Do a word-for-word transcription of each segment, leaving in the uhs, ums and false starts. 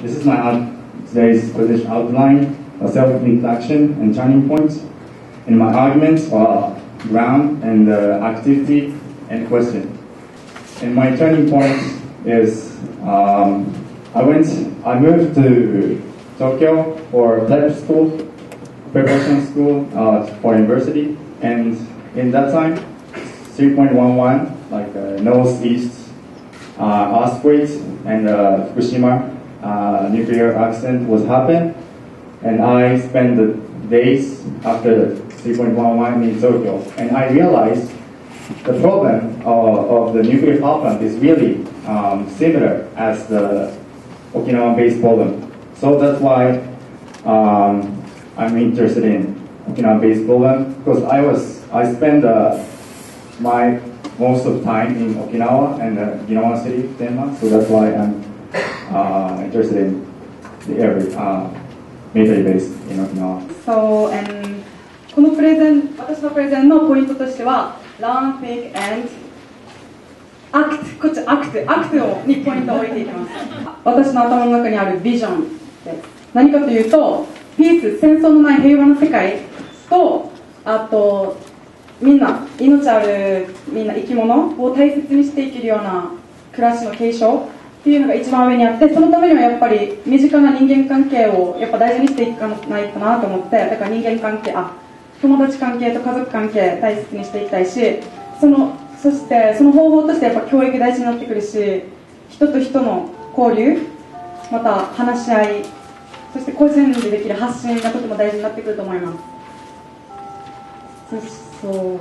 this is my out, today's position outline, self-reflection and turning points. And my arguments are ground and uh, activity and question. And my turning point is um, I went, I moved to Tokyo for prep school, preparation school uh, for university, and in that time, three point one one, like uh, northeast uh, earthquake and uh, Fukushima uh, nuclear accident was happened, and I spent the days after three point one one in Tokyo, and I realized the problem uh, of the nuclear power plant is really um, similar as the Okinawa-based problem. So that's why um, I'm interested in Okinawa-based problem, because I was I spent uh, my most of time in Okinawa and uh, Okinawa City, Denmark. So that's why I'm uh, interested in the area uh, military base in Okinawa. So and このプレゼン、私のプレゼンのポイントとしては Learn, think and act こっち act act にポイントを置いていきます。私の頭の中にあるビジョンです。何かというと、ピース、戦争のない平和な世界と、あとみんな命あるみんな生き物を大切にしていけるような暮らしの継承っていうのが一番上にあって、そのためにはやっぱり身近な人間関係をやっぱ大事にしていかないとなと思って、だから人間関係あ友達関係と家族関係大切にしていきたいし、そのそしてその方法としてやっぱ教育大事になってくるし、人と人の交流、また話し合い、そして個人でできる発信がとても大事になってくると思います。そうですね。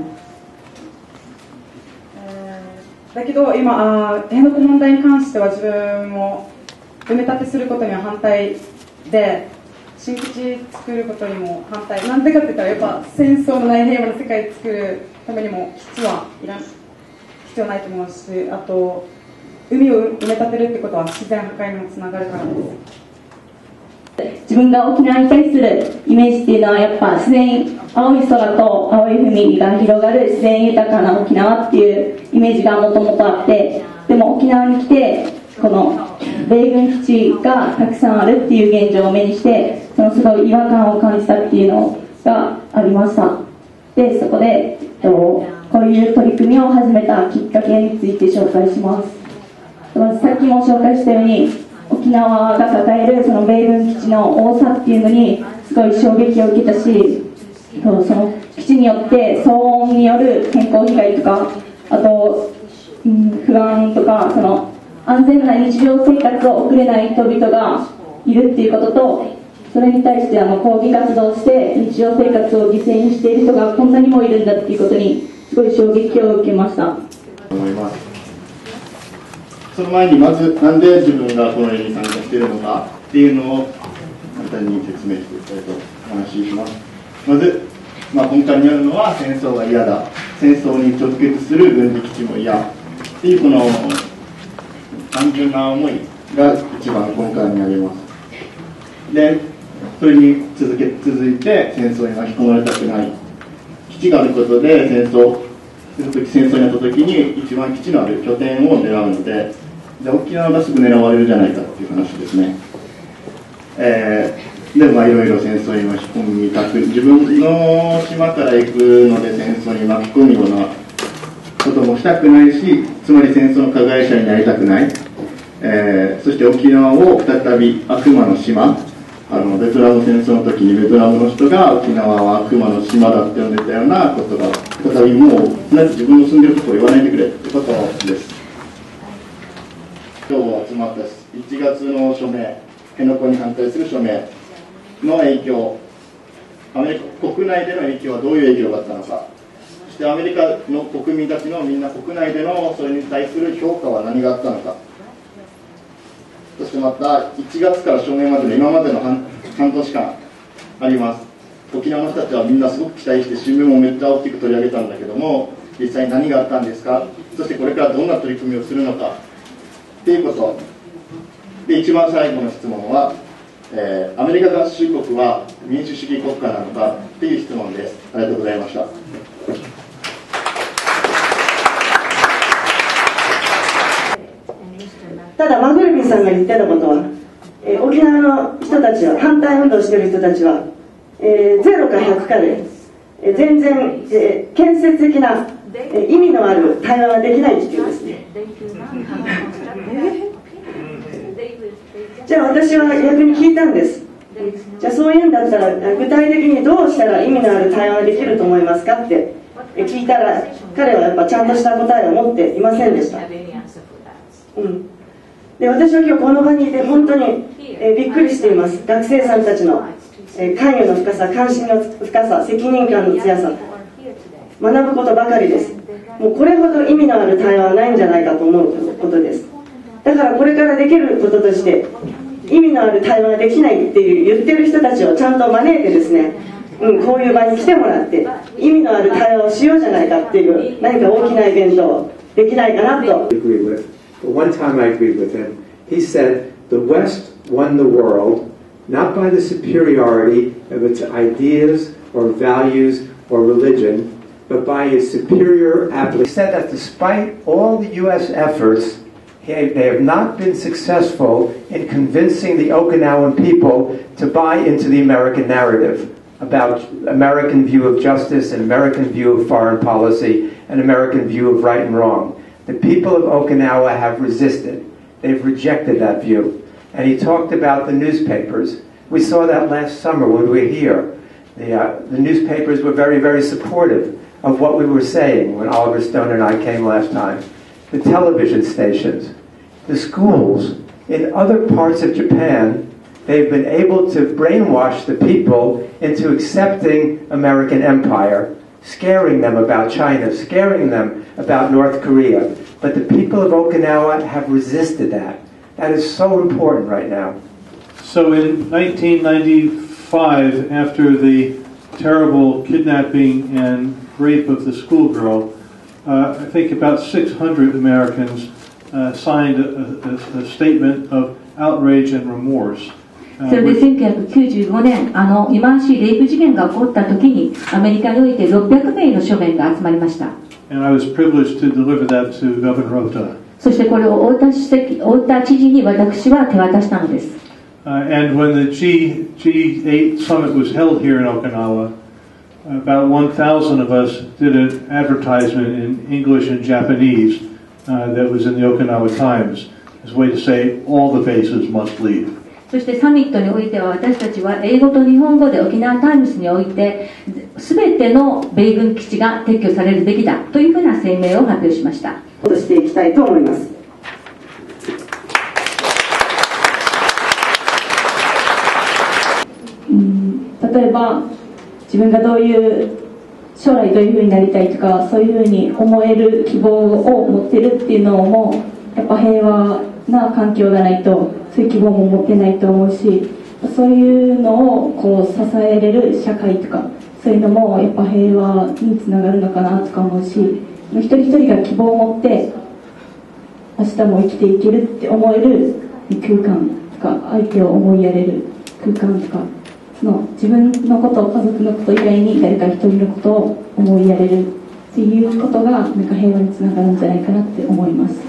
えー、だけど今あ辺野古問題に関しては自分も埋め立てすることには反対で、新基地作ることにも反対。なんでかって言ったらやっぱ戦争のない平和な世界を作るためにも基地はいらん必要ないと思うし、あと海を埋め立てるってことは自然破壊にもつながるからです。 自分が沖縄に対するイメージっていうのはやっぱ自然、青い空と青い海が広がる自然豊かな沖縄っていうイメージがもともとあって、でも沖縄に来てこの米軍基地がたくさんあるっていう現状を目にして、そのすごい違和感を感じたっていうのがありました。で、そこで、えっと、こういう取り組みを始めたきっかけについて紹介します。まずさっきも紹介したように、沖縄が抱えるその米軍基地の多さっていうのにすごい衝撃を受けたし、その基地によって騒音による健康被害とか、あと、うん、不安とか、その安全な日常生活を送れない人々がいるっていうことと、それに対してあの抗議活動をして日常生活を犠牲にしている人がこんなにもいるんだっていうことにすごい衝撃を受けました。 思います。その前にまずなんで自分がこの例に参加しているのかっていうのを簡単に説明していきたいとお話しします。まず、まあ、根幹にあるのは戦争が嫌だ、戦争に直結する軍事基地も嫌っていうこの単純な思いが一番根幹にあります。で、それに続け続いて戦争に巻き込まれたくない、基地があることで戦争戦争になった時に一番基地のある拠点を狙うので、で沖縄がすぐ狙われるじゃないかっていう話ですね。えー、でまあいろいろ戦争に巻き込みたく、自分の島から行くので戦争に巻き込むようなこともしたくないし、つまり戦争の加害者になりたくない、えー、そして沖縄を再び悪魔の島、あのベトナム戦争の時にベトナムの人が沖縄は悪魔の島だって呼んでたようなことが再びもう自分の住んでるところを言わないでくれってことです。今日集まったいちがつの署名、辺野古に反対する署名の影響、アメリカ国内での影響はどういう影響があったのか、そしてアメリカの国民たちのみんな国内でのそれに対する評価は何があったのか、そしてまたいちがつから署名までの今までの 半, 半年間あります。沖縄の人たちはみんなすごく期待して新聞もめっちゃ大きく取り上げたんだけども、実際何があったんですか、そしてこれからどんな取り組みをするのかっていうことで、一番最後の質問は、えー、アメリカ合衆国は民主主義国家なのかっていう質問です。ありがとうございました。 ただマグルビンさんが言ってたことはえー、沖縄の人たちは、反対運動している人たちは、えー、ゼロかひゃくかで、えー、全然、えー、建設的な、えー、意味のある対話ができないっていうんですね。じゃあ私は逆に聞いたんです。じゃあそういうんだったら具体的にどうしたら意味のある対話ができると思いますかって聞いたら、彼はやっぱちゃんとした答えを持っていませんでした。うん、で私は今日この場にいて本当に、えー、びっくりしています。学生さんたちの、えー、関与の深さ、関心の深さ、責任感の強さ、学ぶことばかりです。もうこれほど意味のある対話はないんじゃないかと思うことです。だからこれからできることとして、意味のある対話ができないっていう言ってる人たちをちゃんと招いてですね、うん、こういう場に来てもらって意味のある対話をしようじゃないかっていう何か大きなイベントをできないかなと。 But one time I agreed with him. He said, the West won the world not by the superiority of its ideas or values or religion, but by its superior application. He said that despite all the U S efforts, they have not been successful in convincing the Okinawan people to buy into the American narrative about American view of justice, an American view of foreign policy, an American view of right and wrong. The people of Okinawa have resisted. They've rejected that view. And he talked about the newspapers. We saw that last summer when we were here. The, uh, the newspapers were very, very supportive of what we were saying when Oliver Stone and I came last time. The television stations, the schools. In other parts of Japan, they've been able to brainwash the people into accepting American empire, scaring them about China, scaring them about North Korea. But the people of Okinawa have resisted that. That is so important right now. So in nineteen ninety-five, after the terrible kidnapping and rape of the schoolgirl, uh, I think about six hundred Americans uh, signed a, a, a statement of outrage and remorse. それでせんきゅうひゃくきゅうじゅうごねん、あの忌まわしいレイプ事件が起こった時にアメリカにおいてろっぴゃくめいの書面が集まりました。 And I was privileged to deliver that to Governor Ota. そしてこれを太田主席、太田知事に私は手渡したのです。 Uh, and when the G, G eight summit was held here in Okinawa, about one thousand of us did an advertisement in English and Japanese uh, that was in the Okinawa Times as a way to say all the bases must leave. そしてサミットにおいては私たちは英語と日本語で沖縄タイムスにおいて全ての米軍基地が撤去されるべきだというふうな声明を発表しました。 としていきたいと思います。 うん、例えば自分がどういう将来どういうふうになりたいとかそういうふうに思える希望を持ってるっていうのもやっぱ平和な環境がないとそういう希望も持ってないと思うし、そういうのをこう支えれる社会とかそういうのもやっぱ平和につながるのかなとか思うし、一人一人が希望を持って明日も生きていけるって思える空間とか相手を思いやれる空間とかその自分のこと家族のこと以外に誰か一人のことを思いやれるっていうことがなんか平和につながるんじゃないかなって思います。